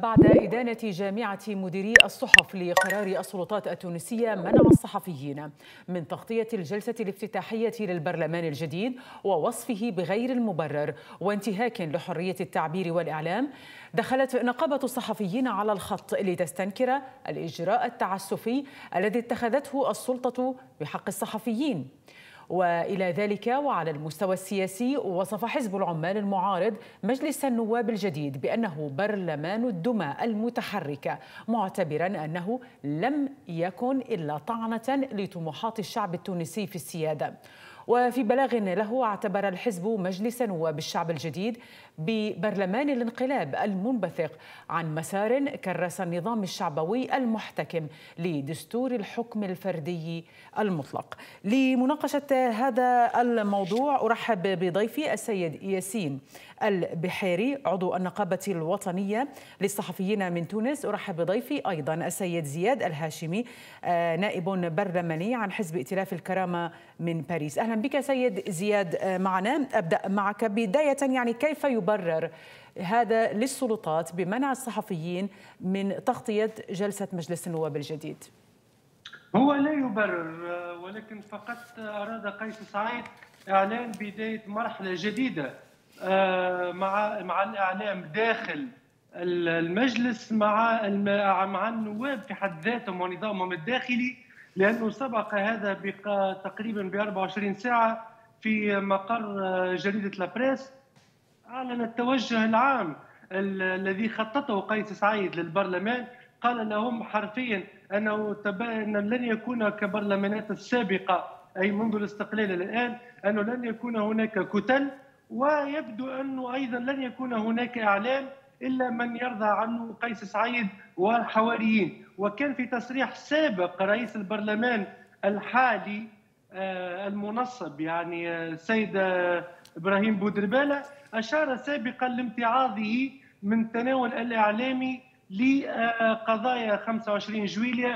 بعد إدانة جامعة مديري الصحف لقرار السلطات التونسية منع الصحفيين من تغطية الجلسة الافتتاحية للبرلمان الجديد ووصفه بغير المبرر وانتهاك لحرية التعبير والإعلام، دخلت نقابة الصحفيين على الخط لتستنكر الإجراء التعسفي الذي اتخذته السلطة بحق الصحفيين. وإلى ذلك وعلى المستوى السياسي، وصف حزب العمال المعارض مجلس النواب الجديد بأنه برلمان الدمى المتحرك، معتبرا أنه لم يكن إلا طعنة لطموحات الشعب التونسي في السيادة. وفي بلاغ له، اعتبر الحزب مجلس نواب الشعب الجديد ببرلمان الانقلاب المنبثق عن مسار كرس النظام الشعبوي المحتكم لدستور الحكم الفردي المطلق. لمناقشة هذا الموضوع أرحب بضيفي السيد ياسين البحيري عضو النقابة الوطنية للصحفيين من تونس. أرحب بضيفي أيضا السيد زياد الهاشمي نائب برلماني عن حزب ائتلاف الكرامة من باريس. أهلا بك سيد زياد معنا. أبدأ معك بداية، يعني كيف يبرر هذا للسلطات بمنع الصحفيين من تغطية جلسة مجلس النواب الجديد؟ هو لا يبرر، ولكن فقط أراد قيس سعيد إعلان بداية مرحلة جديدة مع الإعلام داخل المجلس مع النواب في حد ذاتهم ونظامهم الداخلي، لأنه سبق هذا تقريبا ب 24 ساعة في مقر جريدة لابريس أعلن التوجه العام الذي خططه قيس سعيد للبرلمان. قال لهم حرفيا أنه لن يكون كبرلمانات السابقة أي منذ الاستقلال إلى الآن، أنه لن يكون هناك كتل، ويبدو أنه أيضا لن يكون هناك إعلام إلا من يرضى عنه قيس سعيد والحواريين. وكان في تصريح سابق رئيس البرلمان الحالي المنصب يعني السيد إبراهيم بودربالة أشار سابقا لامتعاضه من تناول الإعلامي لقضايا 25 جويلية،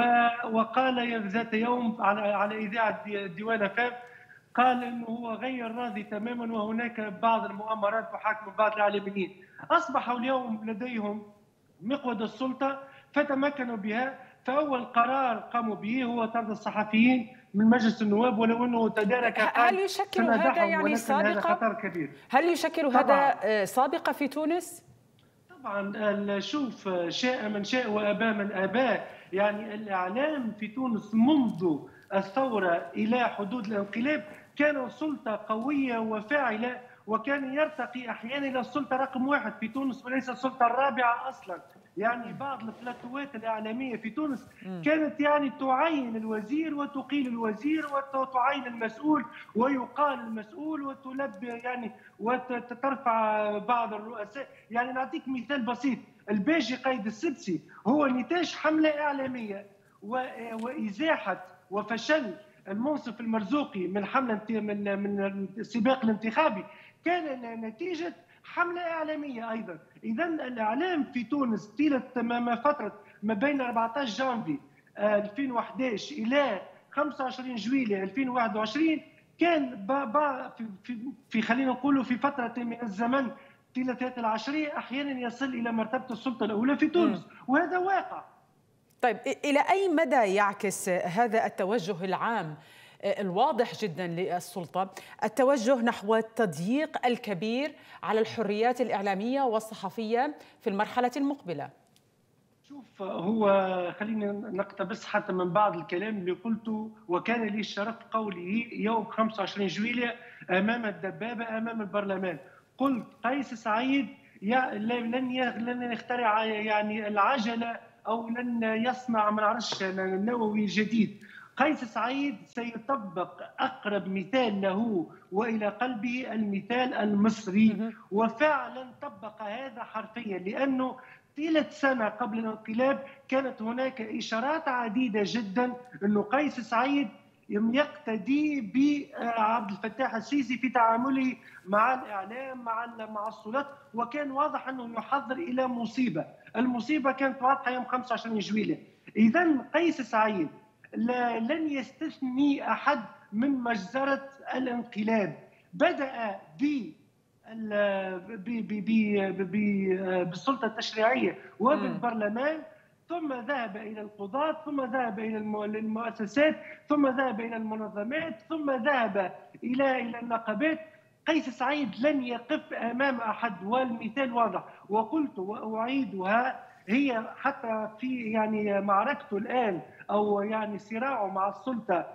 وقال ذات يوم على إذاعة ديوان فام، قال أنه هو غير راضي تماما وهناك بعض المؤامرات تحاكم بعض الإعلاميين. أصبحوا اليوم لديهم مقود السلطة فتمكنوا بها، فأول قرار قاموا به هو طرد الصحفيين من مجلس النواب، ولو أنه تدارك هل يشكل هذا يعني سابقة؟ هذا خطر كبير. هل يشكل هذا سابقة في تونس؟ طبعا، شوف، شاء من شاء وأبى من أبى. يعني الإعلام في تونس منذ الثورة إلى حدود الانقلاب كان سلطة قوية وفاعلة، وكان يرتقي أحيانا إلى السلطة رقم 1 في تونس وليس السلطة الرابعة أصلا. يعني بعض البلاتوات الإعلامية في تونس كانت يعني تعين الوزير وتقيل الوزير وتعين المسؤول ويقال المسؤول وتلبي يعني وترفع بعض الرؤساء. يعني نعطيك مثال بسيط، الباجي قايد السدسي هو نتاج حملة إعلامية وإزاحة وفشل المنصف المرزوقي من حملة من السباق الانتخابي كان نتيجة حملة إعلامية أيضا. إذا الإعلام في تونس طيلة فترة ما بين 14 جانفي 2011 إلى 25 جويلية 2021 كان في خلينا نقول في فترة من الزمن طيلة العشرية أحيانا يصل إلى مرتبة السلطة الأولى في تونس، وهذا واقع. طيب، إلى أي مدى يعكس هذا التوجه العام الواضح جدا للسلطة التوجه نحو التضييق الكبير على الحريات الإعلامية والصحفية في المرحلة المقبلة؟ شوف، هو خلينا نقتبس حتى من بعض الكلام اللي قلته، وكان لي الشرف قوله يوم 25 جويلية أمام الدبابة أمام البرلمان. قلت قيس سعيد لن يخترع يعني العجلة أو لن يصنع ما نعرفش النووي الجديد. قيس سعيد سيطبق أقرب مثال له وإلى قلبه المثال المصري، وفعلا طبق هذا حرفيا، لأنه طيلة سنة قبل الانقلاب كانت هناك إشارات عديدة جدا أنه قيس سعيد يقتدي بعبد الفتاح السيسي في تعامله مع الإعلام مع السلطات، وكان واضح أنه يحضر إلى مصيبة. المصيبة كانت واضحة يوم 25 جويلية. إذا قيس سعيد لن يستثني أحد من مجزرة الانقلاب. بدأ بالسلطة التشريعية وبالبرلمان، ثم ذهب إلى القضاة، ثم ذهب إلى المؤسسات، ثم ذهب إلى المنظمات، ثم ذهب إلى النقابات. قيس سعيد لن يقف أمام أحد، والمثال واضح، وقلت وأعيدها، هي حتى في معركته الآن أو صراعه مع السلطة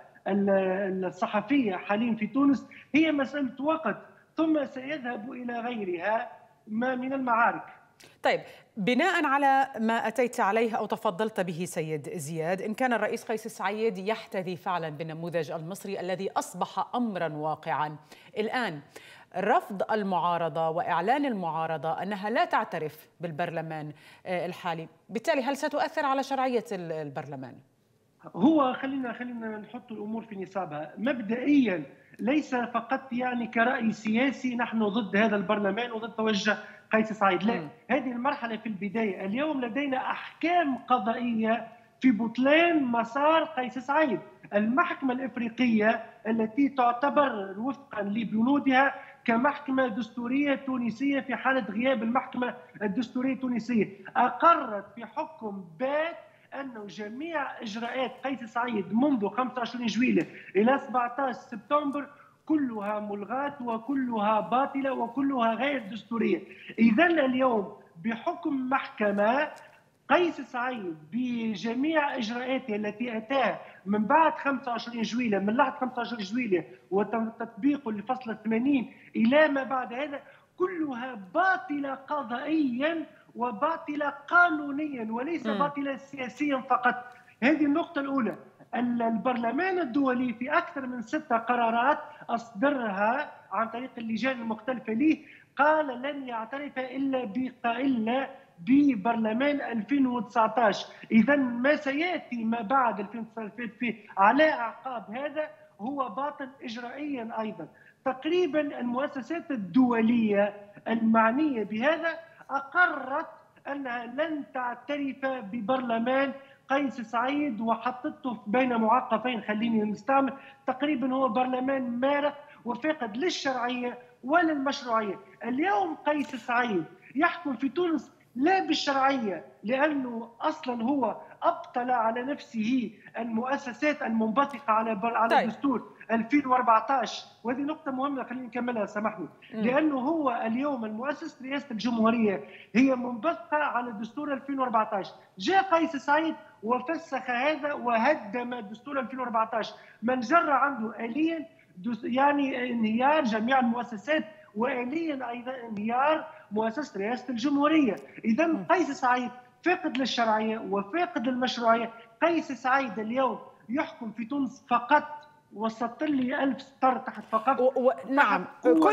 الصحفية حاليا في تونس هي مسألة وقت، ثم سيذهب إلى غيرها ما من المعارك. طيب، بناء على ما أتيت عليه أو تفضلت به سيد زياد، إن كان الرئيس قيس سعيد يحتذي فعلا بالنموذج المصري الذي أصبح أمرا واقعا الآن، رفض المعارضة وإعلان المعارضة أنها لا تعترف بالبرلمان الحالي، بالتالي هل ستؤثر على شرعية البرلمان؟ هو خلينا نحط الامور في نصابها. مبدئيا ليس فقط كرأي سياسي نحن ضد هذا البرلمان وضد توجه قيس سعيد، لا، هذه المرحله في البدايه. اليوم لدينا احكام قضائيه في بطلان مسار قيس سعيد. المحكمه الافريقيه التي تعتبر وفقا لبنودها كمحكمه دستوريه تونسيه في حاله غياب المحكمه الدستوريه التونسيه، اقرت في حكم بات أنه جميع إجراءات قيس سعيد منذ 25 جويلية إلى 17 سبتمبر كلها ملغاة وكلها باطلة وكلها غير دستورية. إذن اليوم بحكم محكمة قيس سعيد بجميع إجراءاته التي أتاها من بعد 25 جويلية، من لحظة 25 جويلية وتطبيقه لفصل 80 إلى ما بعد هذا، كلها باطلة قضائيا وباطلة قانونيا وليس باطلة سياسيا فقط. هذه النقطة الأولى. البرلمان الدولي في أكثر من 6 قرارات أصدرها عن طريق اللجان المختلفة له قال لن يعترف إلا ببرلمان 2019. إذا ما سيأتي ما بعد 2019 على أعقاب هذا هو باطل إجرائيا أيضا. تقريبا المؤسسات الدولية المعنية بهذا أقرت أنها لن تعترف ببرلمان قيس سعيد وحطته بين معقفين، خليني نستعمل، تقريبا هو برلمان مارق وفاقد للشرعية وللمشروعية. اليوم قيس سعيد يحكم في تونس لا بالشرعية، لأنه أصلا هو أبطل على نفسه المؤسسات المنبثقة على الدستور 2014. وهذه نقطة مهمة خلينا نكملها سامحني، لأنه هو اليوم المؤسس رئاسة الجمهورية هي منبثقة على الدستور 2014. جاء قيس سعيد وفسخ هذا وهدم دستور 2014، من جرى عنده آليا انهيار جميع المؤسسات وآليا أيضا انهيار مؤسسة رئاسة الجمهورية. إذا قيس سعيد فاقد للشرعية وفاقد للمشروعية. قيس سعيد اليوم يحكم في تونس فقط، وسط لي 1000 سطر تحت فقط. نعم،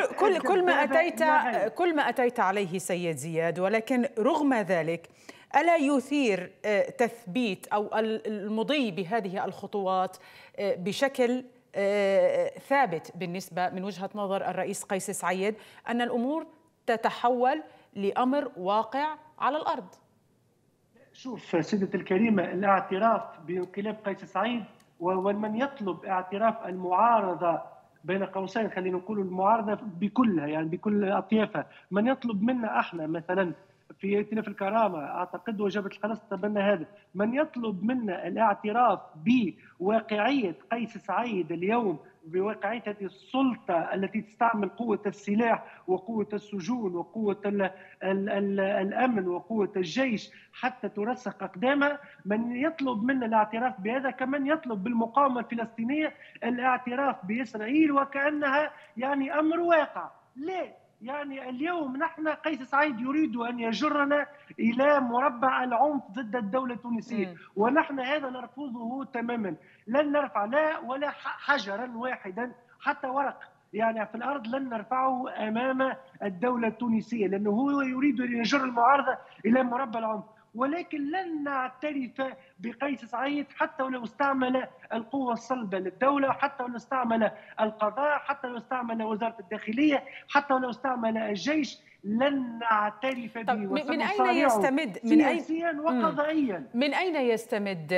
كل ما أتيت عليه سيد زياد، ولكن رغم ذلك ألا يثير تثبيت أو المضي بهذه الخطوات بشكل ثابت بالنسبة من وجهة نظر الرئيس قيس سعيد أن الأمور تتحول لأمر واقع على الأرض؟ شوف سيدتي الكريمة، الاعتراف بانقلاب قيس سعيد ومن يطلب اعتراف المعارضة بين قوسين، خلينا نقول المعارضة بكلها بكل أطيافها، من يطلب منا احنا مثلا في ائتلاف الكرامة أعتقد وجبة الخلاص تبنى هذا، من يطلب منا الاعتراف بواقعية قيس سعيد اليوم، بواقعية هذه السلطة التي تستعمل قوة السلاح وقوة السجون وقوة الأمن وقوة الجيش حتى ترسخ أقدامها، من يطلب منا الاعتراف بهذا كمن يطلب بالمقاومة الفلسطينية الاعتراف بإسرائيل وكأنها أمر واقع. لا، اليوم نحن قيس سعيد يريد أن يجرنا إلى مربع العنف ضد الدولة التونسية، ونحن هذا نرفضه تماما. لن نرفع لا ولا حجرا واحدا حتى ورق في الأرض لن نرفعه أمام الدولة التونسية، لأنه هو يريد أن يجر المعارضة إلى مربع العنف. ولكن لن نعترف بقيس سعيد حتى ولو استعمل القوة الصلبة للدولة، حتى ولو استعمل القضاء، حتى لو استعمل وزارة الداخلية، حتى ولو استعمل الجيش، لن نعترف به. من أين يستمد سياسيا وقضائيا؟ من أين يستمد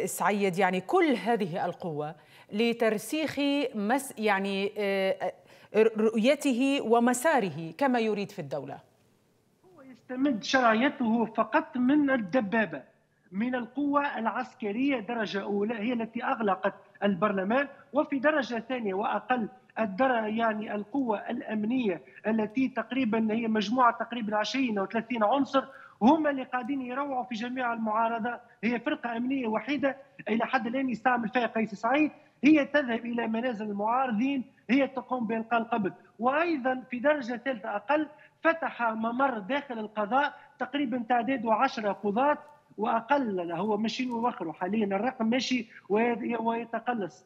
سعيد كل هذه القوة لترسيخ رؤيته ومساره كما يريد في الدولة؟ هو يستمد شرعيته فقط من الدبابة، من القوة العسكرية درجة أولى، هي التي أغلقت البرلمان، وفي درجة ثانية وأقل يعني القوة الأمنية التي تقريبا هي مجموعة تقريبا 20 أو 30 عنصر، هم اللي قاعدين يروعوا في جميع المعارضة. هي فرقة أمنية وحيدة إلى حد الآن يستعمل فيها قيس سعيد، هي تذهب إلى منازل المعارضين، هي تقوم بإلقاء القبض. وأيضا في درجة ثالثة أقل فتح ممر داخل القضاء تقريبا تعداده 10 قضاة واقل، هو ماشيين يوخروا حاليا، الرقم ماشي ويتقلص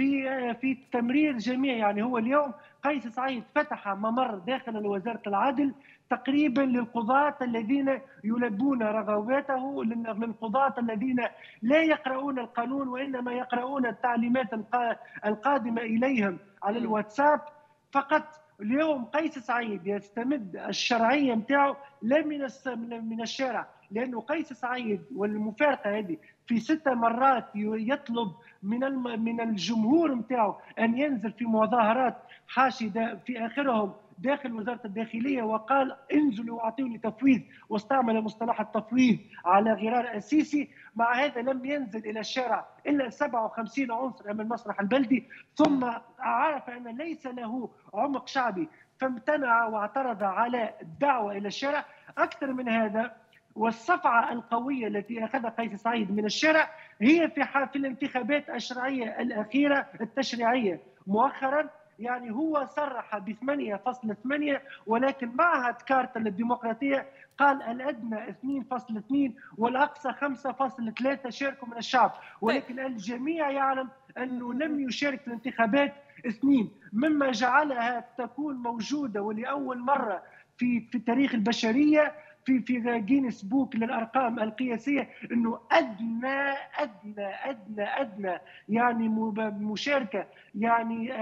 في تمرير جميع. يعني هو اليوم قيس سعيد فتح ممر داخل وزاره العدل تقريبا للقضاة الذين يلبون رغباته، للقضاة الذين لا يقرؤون القانون وانما يقرؤون التعليمات القادمه اليهم على الواتساب فقط. اليوم قيس سعيد يستمد الشرعيه نتاعو لا من الشارع، لانه قيس سعيد والمفارقه هذه في 6 مرات يطلب من الجمهور نتاعو ان ينزل في مظاهرات حاشده في اخرهم داخل وزاره الداخليه، وقال انزلوا واعطوني تفويض، واستعمل مصطلح التفويض على غرار السيسي. مع هذا لم ينزل الى الشارع الا 57 عنصر امام المسرح البلدي، ثم عرف ان ليس له عمق شعبي فامتنع واعترض على الدعوه الى الشارع. اكثر من هذا، والصفعه القويه التي اخذها قيس سعيد من الشارع هي في الانتخابات الشرعيه الاخيره التشريعيه مؤخرا. يعني هو صرح ب 8.8، ولكن معهد كارتا للديمقراطيه قال الادنى 2.2 والاقصى 5.3 شاركوا من الشعب، ولكن الجميع يعلم انه لم يشارك في الانتخابات 2، مما جعلها تكون موجوده ولاول مره في تاريخ البشريه في جينيس بوك للارقام القياسيه انه ادنى ادنى ادنى ادنى يعني مشاركه يعني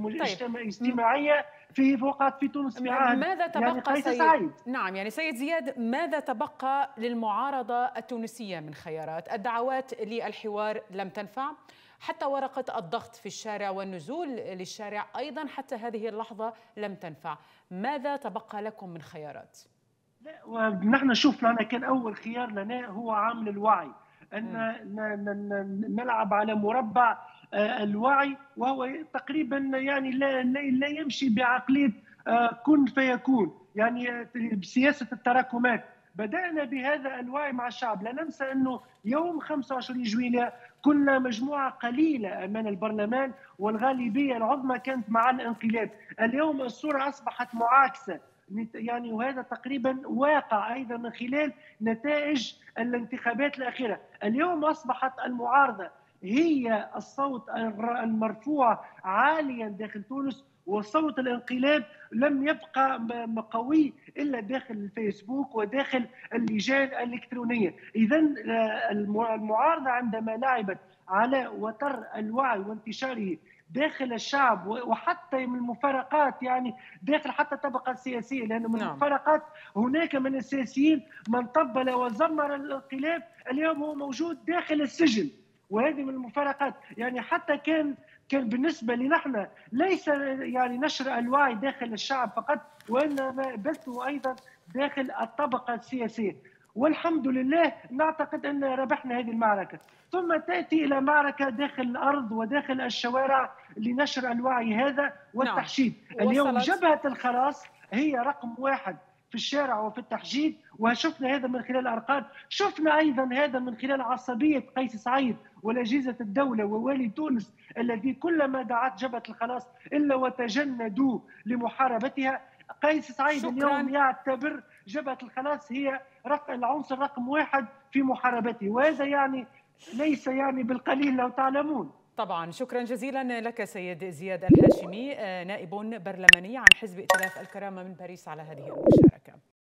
اجتماعيه وقعت في تونس في عهد ماذا تبقى يعني قيس سعيد. نعم، يعني سيد زياد، ماذا تبقى للمعارضه التونسيه من خيارات؟ الدعوات للحوار لم تنفع، حتى ورقة الضغط في الشارع والنزول للشارع أيضا حتى هذه اللحظة لم تنفع. ماذا تبقى لكم من خيارات؟ لا، ونحن شفنا كان أول خيار لنا هو عامل الوعي، أن نلعب على مربع الوعي، وهو تقريبا يعني لا يمشي بعقلية كن فيكون، يعني بسياسة التراكمات. بدأنا بهذا الوعي مع الشعب. لا ننسى أنه يوم 25 جويلية كنا مجموعة قليلة أمام البرلمان والغالبية العظمى كانت مع الانقلاب. اليوم الصورة أصبحت معاكسة، يعني وهذا تقريبا واقع أيضا من خلال نتائج الانتخابات الأخيرة. اليوم أصبحت المعارضة هي الصوت المرفوع عاليا داخل تونس، وصوت الانقلاب لم يبقى قوي الا داخل الفيسبوك وداخل اللجان الالكترونيه. اذا المعارضه عندما لعبت على وتر الوعي وانتشاره داخل الشعب، وحتى من المفارقات يعني داخل حتى الطبقه السياسيه، لانه من المفارقات هناك من السياسيين من طبل وزمر الانقلاب اليوم هو موجود داخل السجن، وهذه من المفارقات. يعني حتى كان بالنسبه لنحن ليس يعني نشر الوعي داخل الشعب فقط، وانما بثه ايضا داخل الطبقه السياسيه. والحمد لله نعتقد ان ربحنا هذه المعركه. ثم تاتي الى معركه داخل الارض وداخل الشوارع لنشر الوعي هذا والتحشيد. اليوم جبهه الخلاص هي رقم 1 في الشارع وفي التحشيد، وشفنا هذا من خلال الارقام. شفنا ايضا هذا من خلال عصبيه قيس سعيد والاجهزه الدوله ووالي تونس الذي كلما دعت جبهه الخلاص الا وتجندوا لمحاربتها. قيس سعيد اليوم يعتبر جبهه الخلاص هي العنصر رقم 1 في محاربته، وهذا يعني ليس يعني بالقليل لو تعلمون. طبعا شكرا جزيلا لك سيد زياد الهاشمي، نائب برلماني عن حزب ائتلاف الكرامة من باريس، على هذه المشاركة.